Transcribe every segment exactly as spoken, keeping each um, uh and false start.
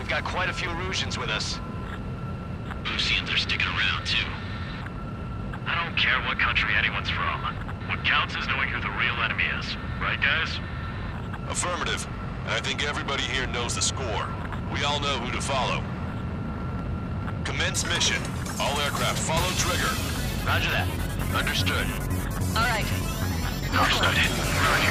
We've got quite a few Russians with us. Russians are sticking around, too. I don't care what country anyone's from. What counts is knowing who the real enemy is. Right, guys? Affirmative. And I think everybody here knows the score. We all know who to follow. Commence mission. All aircraft follow trigger. Roger that. Understood. All right. Understood. Roger.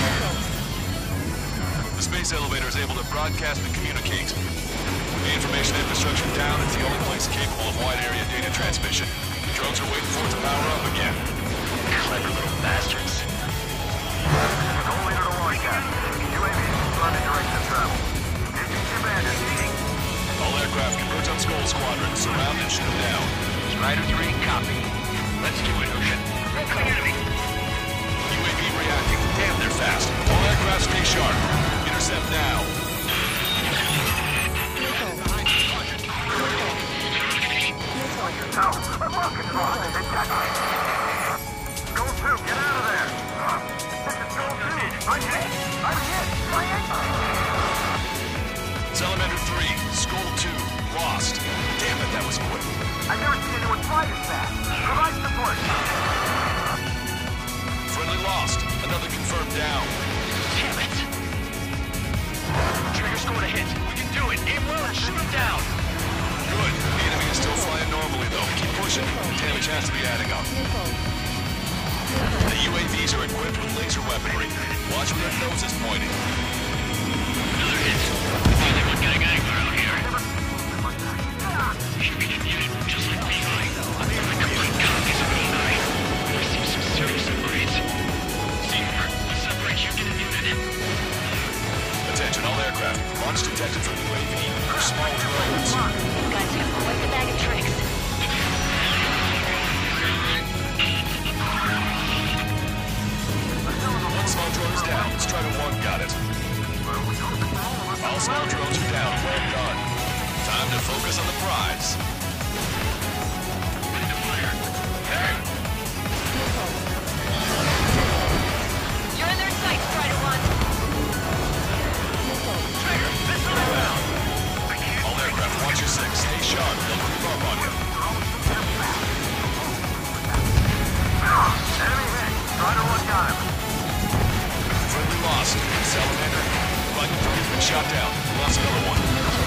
The space elevator is able to broadcast and communicate. With the information infrastructure down, it's the only place capable of wide area data transmission. Drones are waiting for it to power up again. Clever little bastards. Go leader to launch out. U A Vs responding direction of travel. Engine command is meeting. All aircraft converge on Skull Squadron. Surround and shoot them down. Strider three, copy. Let's do it, Ocean. Red clear enemy. U A V reacting. Damn, they're fast. All aircraft stay sharp. Intercept now. Now, look, it's wrong. Go two, get out of there. This is Go two. I'm hit. I'm hit. I'm hit. Salamander three. Skull two. Lost. Damn it, that was quick. I've never seen anyone fly this fast. Provide support. Friendly lost. Another confirmed down. Damn it! Trigger scored a hit. We can do it. Aim well and shoot him down. Good. The enemy is still flying normally, though. Keep pushing. The damage has to be adding up. The U A Vs are equipped with laser weaponry. Watch where their nose is pointing. Another hit. Finally one getting angler out here. Should be muted, just like B nine. I mean, the complete copies of B nine. There seems some serious upgrades. Senior, let's separate you get muted. Attention, all aircraft. Launch detected from U A V. They're small drones. You guys have quite the bag of tricks. One small drone is down. Strider one got it. All small drones are down. Well done. Time to focus on the prize. Ready to fire. Hey! You're in their sights, Strider one. Trigger, missile inbound. All aircraft, watch your six. Stay sharp. They'll creep up on you. Enemy hit. Strider one got him. Friendly lost. Salamander. Rifle target's been shot down. Lost another one.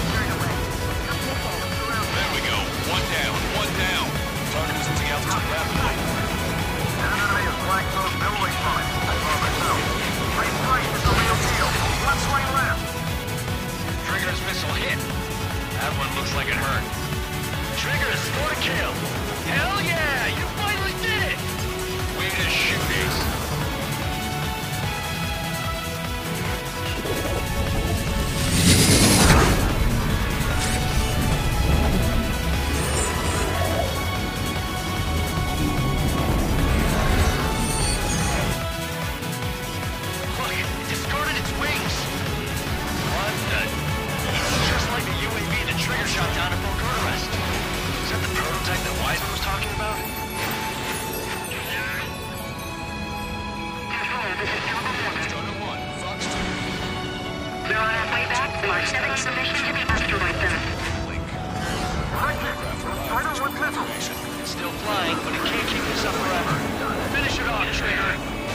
There we go. One down. One down. Target is losing altitude rapidly. An enemy is flying close middle way from it. I saw myself. Lane right is the real deal. One swing left. Trigger's missile hit. That one looks like it hurt. Trigger scored a kill. Hell yeah! You finally did it! Way to shoot, Ace. Look, it discarded its wings. What the... Just like the U A V the Trigger shot down at Bucharest. Is that the prototype that Wiseman was talking about? Strider one. Fox two. They're on our way back. March seven submission to the asteroid belt. Right there. Strider one missile. It's still flying, but it can't keep this up forever. Finish it off, Trigger.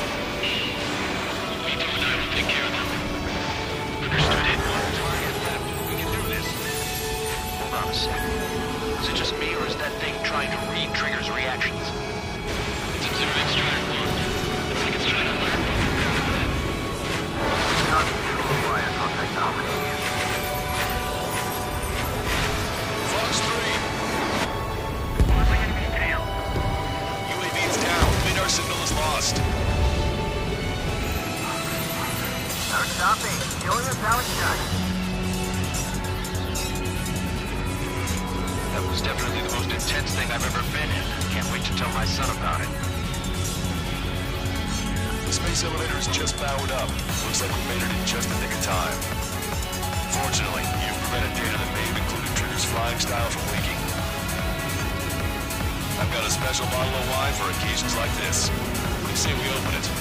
Me two and I will take care of them. Understood it. Target left. We can do this. Hold on a sec. Is it just me, or is that thing trying to read Trigger's reactions? It's observing Strider one. Looks like it's trying to learn. Not reliant on technology. Fox three. Losing enemy tail. U A V is down. Radar signal is lost. Now stopping. Julius Alex Jack. That was definitely the most intense thing I've ever been in. Can't wait to tell my son about it. The space elevator is just powered up. Looks like we made it in just the nick of time. Fortunately, you've prevented data that may have included Trigger's flying style from leaking. I've got a special bottle of wine for occasions like this. What do you say we open it?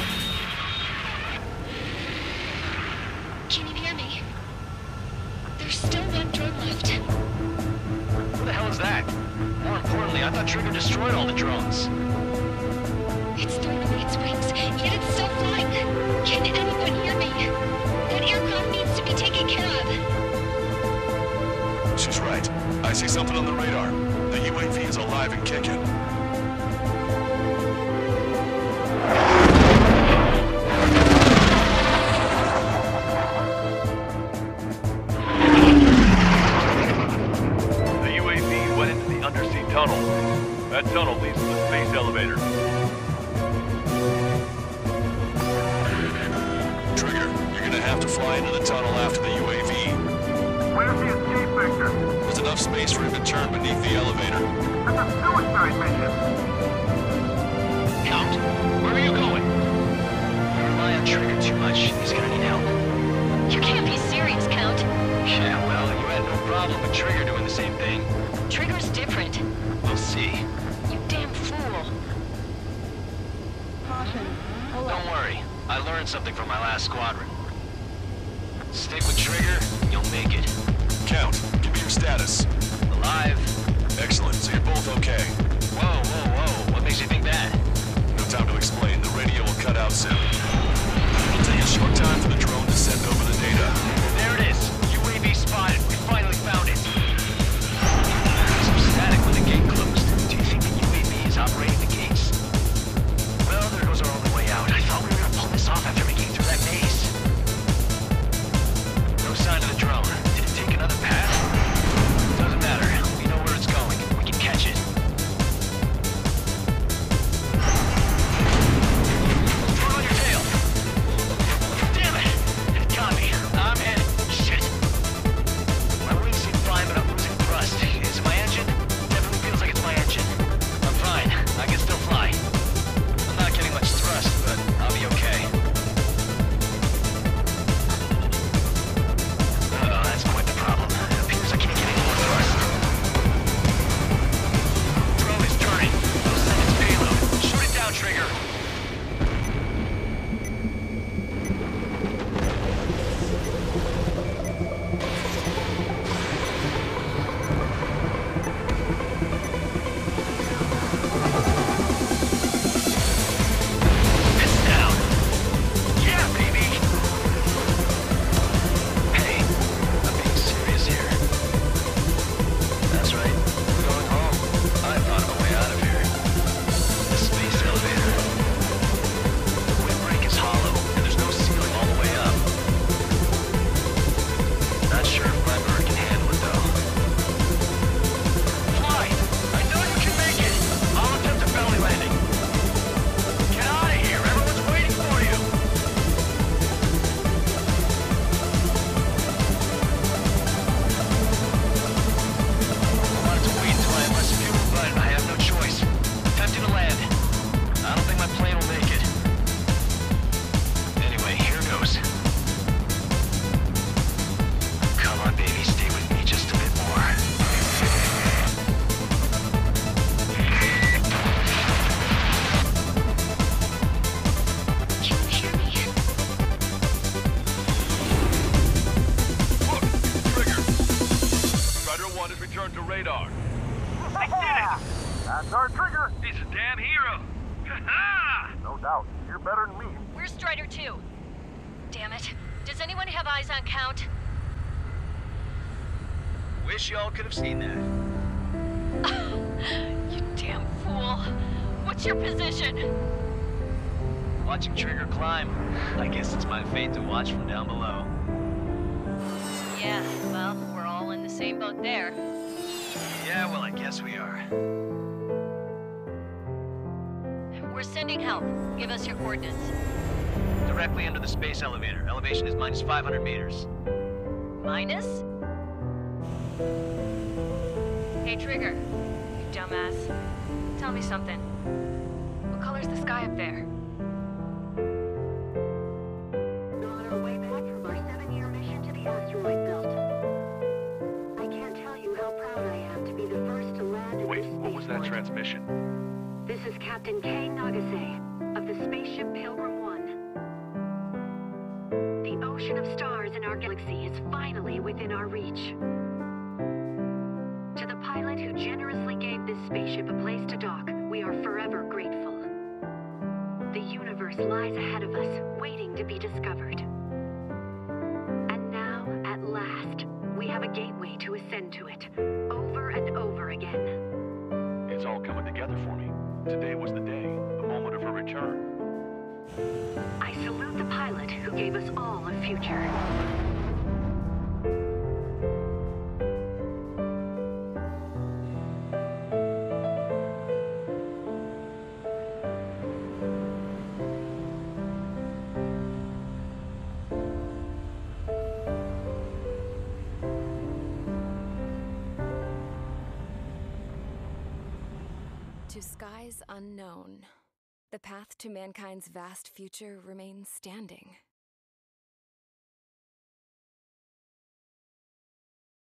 Can you hear me? There's There's still one drone left. Who the hell is that? More importantly, I thought Trigger destroyed all the drones. It's thrown away its wings, yet it's still flying. Can anyone hear me? That aircraft needs to be taken care of. She's right. I see something on the radar. The U A V is alive and kicking. The U A V went into the undersea tunnel. That tunnel leads to the space elevator. Trigger, you're gonna have to fly into the tunnel after the U A V. Where's the escape vector? There's enough space for him to turn beneath the elevator. That's a suicide mission. Count, where are you going? You rely on Trigger too much. He's gonna need help. You can't be serious, Count. Yeah, well, you had no problem with Trigger doing the same thing. Trigger's different. We'll see. You damn fool. Don't worry. I learned something from my last squadron. Stick with Trigger, you'll make it. Count, give me your status. Alive. Excellent, so you're both okay. Whoa, whoa, whoa. What makes you think that? No time to explain. The radio will cut out soon. It'll take a short time for the drone to send over the data. There it is. U A V spotted. We finally found it. Some static when the gate closed. Do you think the U A V is operating the gates? Well, there goes our only way out. I thought we were gonna pull this off after making it through that maze. No sign of the drone. Did it take another path? Doesn't matter. We know where it's going. We can catch it. Throw it on your tail. Damn it! It got me. I'm headed. Shit. My wings seem fine, but I'm losing thrust. Is it my engine? Definitely feels like it's my engine. I'm fine. I can still fly. I'm not getting much thrust, but I'll be okay. Uh-oh, that's quite the problem. It appears I can't get any more thrust. Drone is turning. We'll send its payload. Shoot it down, Trigger. It's down. Yeah, baby. Hey, I'm being serious here. That's right. We're going home. I thought of a way out of here. The space elevator. The windbreak is hollow, and there's no ceiling all the way up. Not sure if my bird can handle it, though. Fly! I know you can make it! I'll attempt a belly landing. Get out of here! Everyone's waiting for you! I wanted to wait until I had less fuel, but I have no choice. Attempting to land. I don't think my plane will make it. Anyway, here goes. Come on, baby, stay with me just a bit more. Can you hear me? Look, Trigger. Strider one has returned to radar. I did it! That's our Trigger. He's a damn hero. Ha-ha! No doubt. You're better than me. Where's Strider two? Damn it. Does anyone have eyes on Count? Wish y'all could have seen that. You damn fool. What's your position? Watching Trigger climb. I guess it's my fate to watch from down below. Yeah, well, we're all in the same boat there. Yeah, well, I guess we are. We're sending help. Give us your coordinates. Directly under the space elevator. Elevation is minus five hundred meters. Minus? Hey, Trigger. You dumbass. Tell me something. What color's the sky up there? We're on our way back from our seven-year mission to the asteroid belt. I can't tell you how proud I am to be the first to land in Wait, this what was that spaceport. transmission? This is Captain Kay Nagase of the spaceship Pilgrim one. The The ocean of stars in our galaxy is finally within our reach. To the pilot who generously gave this spaceship a place to dock, we are forever grateful. The universe lies ahead of us, waiting to be discovered. And now, at last, we have a gateway to ascend to it, over and over again. It's all coming together for me. Today was the day, the moment of her return. I salute the pilot who gave us all a future. To skies unknown, the path to mankind's vast future remains standing.